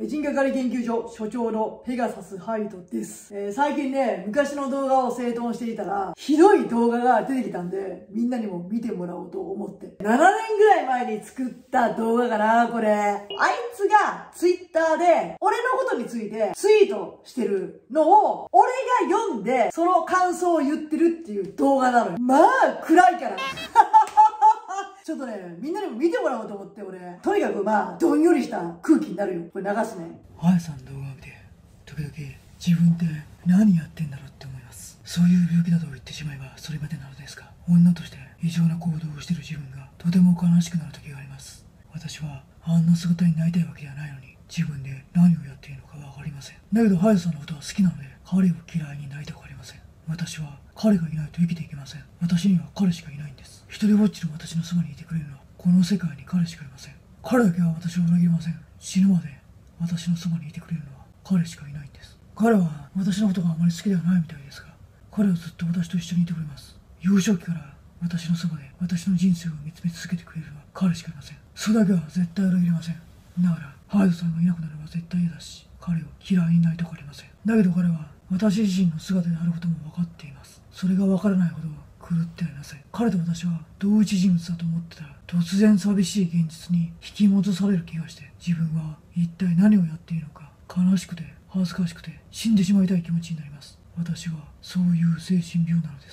人格狩り研究所所長のペガサスハイドです。最近ね、昔の動画を整頓していたら、ひどい動画が出てきたんで、みんなにも見てもらおうと思って。7年ぐらい前に作った動画かな、これ。あいつがツイッターで、俺のことについてツイートしてるのを、俺が読んで、その感想を言ってるっていう動画なのよ。まあ、暗いから。ちょっとね、みんなにも見てもらおうと思って、俺。とにかくまあ、どんよりした空気になるよ。これ流すね。 あやさんの動画を見て、時々自分って何やってんだろうって思います。そういう病気だと言ってしまえばそれまでなのですが、女として異常な行動をしている自分がとても悲しくなる時があります。私はあんな姿になりたいわけではないのに、自分で何をやっているのかわかりません。だけど、はやさんのことは好きなので、彼を嫌いになりたくありません。私は彼がいないと生きていけません。私には彼しかいないんです。一人ぼっちの私のそばにいてくれるのは、この世界に彼しかいません。彼だけは私を裏切りません。死ぬまで私のそばにいてくれるのは彼しかいないんです。彼は私のことがあまり好きではないみたいですが、彼はずっと私と一緒にいてくれます。幼少期から私のそばで私の人生を見つめ続けてくれるのは彼しかいません。それだけは絶対裏切りません。だからハヤトさんがいなくなるのは絶対嫌だし、彼を嫌いになりたくありません。だけど彼は私自身の姿であることも分かっています。それが分からないほど狂ってありません。彼と私は同一人物だと思ってたら、突然寂しい現実に引き戻される気がして、自分は一体何をやっているのか、悲しくて恥ずかしくて死んでしまいたい気持ちになります。私はそういう精神病なのです。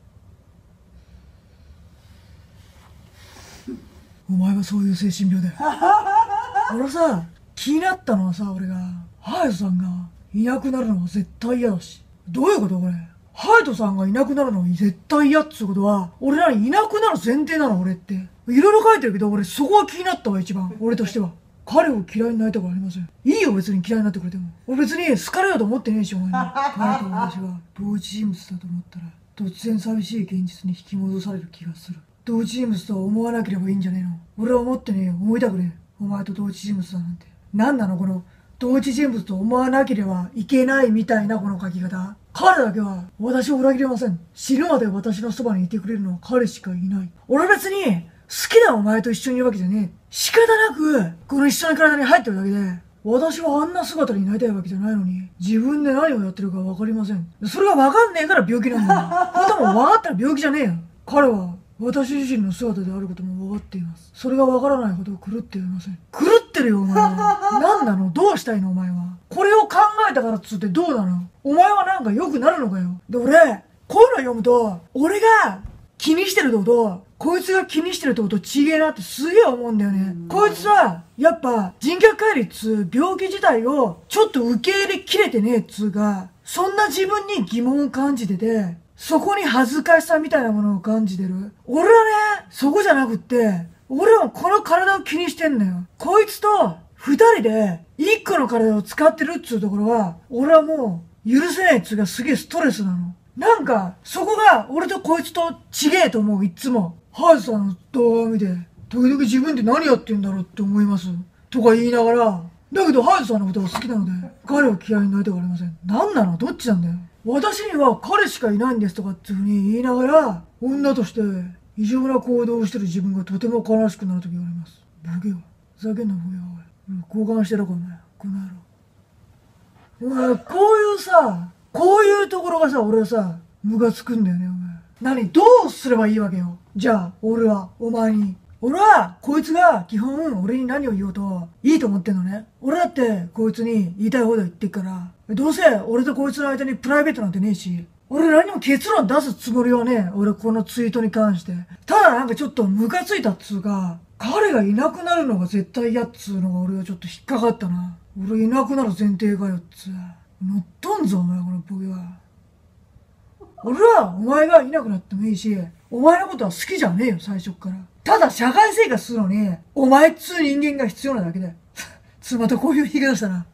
お前はそういう精神病だよ。俺さ、気になったのはさ、俺がハヤトさんがいなくなるのは絶対嫌だし。どういうことこれ。ハヤトさんがいなくなるのに絶対嫌っつうことは、俺らにいなくなる前提なの俺って。いろいろ書いてるけど、俺そこが気になったわ一番。俺としては。彼を嫌いになりたくありません。いいよ別に嫌いになってくれても。俺別に好かれようと思ってねえし、お前に。彼と私は同一人物だと思ったら、突然寂しい現実に引き戻される気がする。同一人物とは思わなければいいんじゃねえの。俺は思ってねえよ。思いたくねえ。お前と同一人物だなんて。何なのこの、同一人物と思わなければいけないみたいなこの書き方。彼だけは私を裏切れません。死ぬまで私のそばにいてくれるのは彼しかいない。俺は別に好きなお前と一緒にいるわけじゃねえ。仕方なくこの一緒の体に入ってるだけで、私はあんな姿になりたいわけじゃないのに、自分で何をやってるか分かりません。それが分かんねえから病気なんだよ。そんなもん分かったら病気じゃねえよ。彼は私自身の姿であることも分かっています。それが分からないほど狂っていません。狂ってるよお前は。何なのどうしたいのお前は。これを考えたからっつってどうなの。お前はなんか良くなるのかよ。で俺、こういうの読むと、俺が気にしてるってこと、こいつが気にしてるってことちげえなってすげえ思うんだよね。こいつは、やっぱ人格乖離っつう病気自体をちょっと受け入れきれてねえっつうか、そんな自分に疑問を感じてて、そこに恥ずかしさみたいなものを感じてる。俺はね、そこじゃなくって、俺はこの体を気にしてんのよ。こいつと二人で一個の体を使ってるっつうところは、俺はもう許せないっつうかすげえストレスなの。なんか、そこが俺とこいつと違えと思う、いつも。ハヤトさんの動画を見て、時々自分って何やってんだろうって思います。とか言いながら、だけどハヤトさんのことが好きなので、彼を嫌いになりたくありません。なんなのどっちなんだよ。私には彼しかいないんですとかっていうふうに言いながら、女として異常な行動をしてる自分がとても悲しくなる時があります。ボケよ。ふざけんなボケよ。交換してろかお前。この野郎。お前、こういうさ、こういうところがさ、俺はさ、ムカつくんだよね、お前。何どうすればいいわけよ。じゃあ、俺は、お前に。俺は、こいつが基本俺に何を言おうといいと思ってんのね。俺だってこいつに言いたい放題言ってっから、どうせ俺とこいつの間にプライベートなんてねえし、俺何も結論出すつもりはねえ。俺このツイートに関して。ただなんかちょっとムカついたっつうか、彼がいなくなるのが絶対嫌っつうのが俺はちょっと引っかかったな。俺いなくなる前提かよっつう。乗っとんぞお前このボケは。俺はお前がいなくなってもいいし、お前のことは好きじゃねえよ最初っから。ただ社会生活するのに、お前っつう人間が必要なだけだよ。またこういう言い方したら、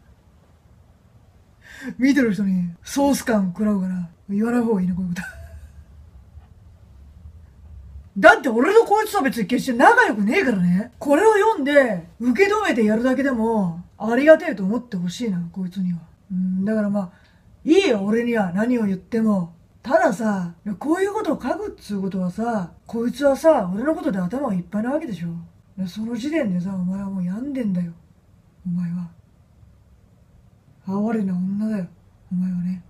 見てる人にソース感食らうから、言わない方がいいな、こういうこと。だって俺とこいつは別に決して仲良くねえからね。これを読んで、受け止めてやるだけでも、ありがてえと思ってほしいな、こいつには。だからまあ、いいよ、俺には何を言っても。たださ、こういうことを書くっつうことはさ、こいつはさ、俺のことで頭がいっぱいなわけでしょ。その時点でさ、お前はもう病んでんだよ。お前は。 哀れな女だよ、お前はね。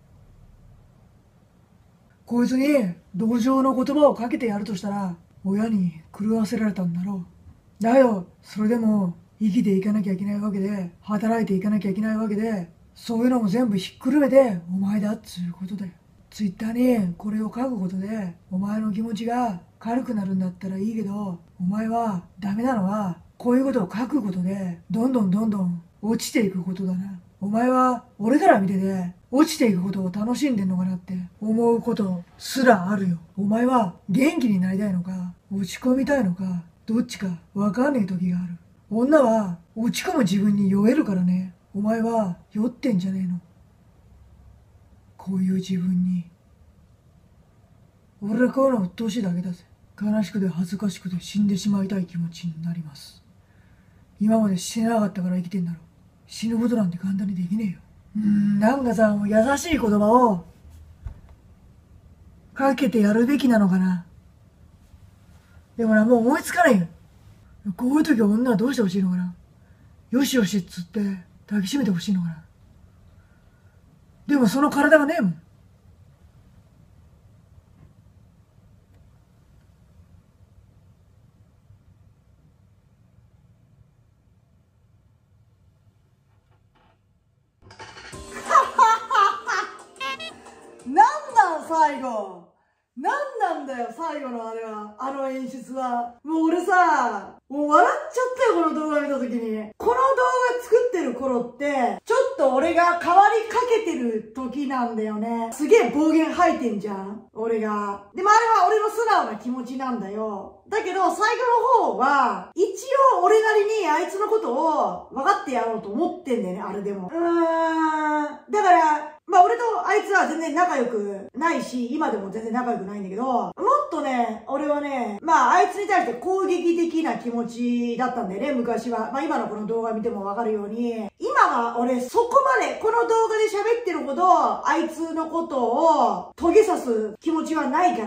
こいつに同情の言葉をかけてやるとしたら、親に狂わせられたんだろう。だよ、それでも生きていかなきゃいけないわけで、働いていかなきゃいけないわけで、そういうのも全部ひっくるめてお前だっつうことだよ。ツイッターにこれを書くことでお前の気持ちが軽くなるんだったらいいけど、お前はダメなのはこういうことを書くことでどんどん落ちていくことだな。お前は俺から見てて落ちていくことを楽しんでんのかなって思うことすらあるよ。お前は元気になりたいのか落ち込みたいのか、どっちか分かんねえ時がある。女は落ち込む自分に酔えるからね。お前は酔ってんじゃねえの。こういう自分に。俺はこういうの鬱陶しいだけだぜ。悲しくて恥ずかしくて死んでしまいたい気持ちになります。今まで死ねなかったから生きてんだろ。死ぬことなんて簡単にできねえよ。なんかさ、もう優しい言葉をかけてやるべきなのかな。でもな、もう思いつかないよ。こういう時は女はどうしてほしいのかな。よしよしっつって抱きしめてほしいのかな。でもその体がねえもん。 最後。なんなんだよ、最後のあれは。あの演出は。もう俺さ、もう笑っちゃったよ、この動画見た時に。この動画作ってる頃って、ちょっと俺が変わりかけてる時なんだよね。すげえ暴言吐いてんじゃん、俺が。でもあれは俺の素直な気持ちなんだよ。だけど、最後の方は、一応俺なりにあいつのことを分かってやろうと思ってんだよね、あれでも。だから、まあ俺とあいつは全然仲良くないし、今でも全然仲良くないんだけど、もっとね、俺はね、まああいつに対して攻撃的な気持ちだったんだよね、昔は。まあ今のこの動画見てもわかるように、今は俺そこまでこの動画で喋ってるほど、あいつのことをトゲ刺す気持ちはないから、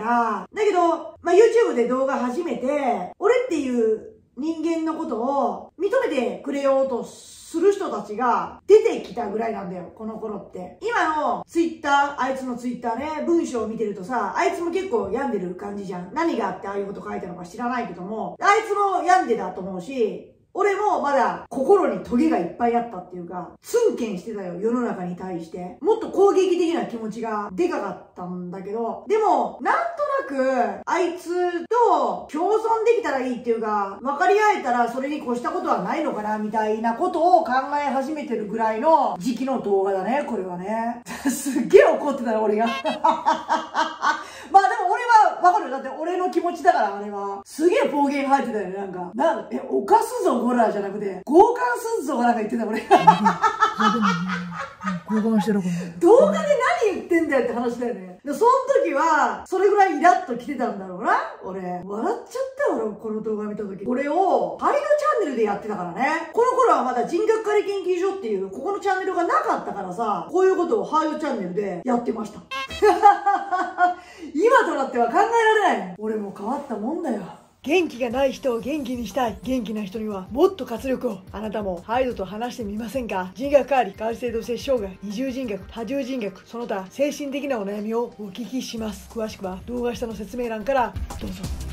だけど、まあ YouTube で動画始めて、俺っていう人間のことを認めてくれようとする人たちが出てきたぐらいなんだよ、この頃って。今のツイッター、あいつのツイッターね、文章を見てるとさ、あいつも結構病んでる感じじゃん。何があってああいうこと書いたのか知らないけども、あいつも病んでたと思うし、俺もまだ心にトゲがいっぱいあったっていうか、ツンケンしてたよ、世の中に対して。もっと攻撃的な気持ちがでかかったんだけど、でも、なんとなく、あいつと共存できたらいいっていうか、分かり合えたらそれに越したことはないのかな、みたいなことを考え始めてるぐらいの時期の動画だね、これはね。すっげえ怒ってたよ、俺が。まあでも俺はわかるよ。だって俺の気持ちだから、あれは。すげえ暴言吐いてたよね、なんか。犯すぞ、ホラーじゃなくて、強姦すんぞ、なんか言ってた、俺。 交換してるかも。 動画で何言ってんだよって話だよね。で、その時は、それぐらいイラッと来てたんだろうな、俺。笑っちゃったよ、俺、この動画見た時。これを、ハイドチャンネルでやってたからね。この頃はまだ人格狩り研究所っていう、ここのチャンネルがなかったからさ、こういうことをハイドチャンネルでやってました。今となっては考えられない。俺も変わったもんだよ。 元気がない人を元気にしたい。元気な人にはもっと活力を。あなたもハイドと話してみませんか？人格変わり、外性同性障害、二重人格、多重人格、その他精神的なお悩みをお聞きします。詳しくは動画下の説明欄からどうぞ。